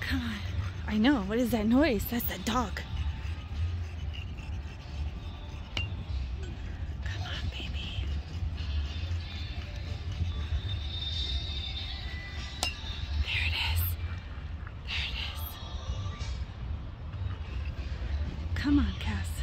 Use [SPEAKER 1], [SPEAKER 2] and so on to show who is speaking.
[SPEAKER 1] Come on. I know. What is that noise? That's the dog. Come on, baby. There it is. There it is. Come on, Cass.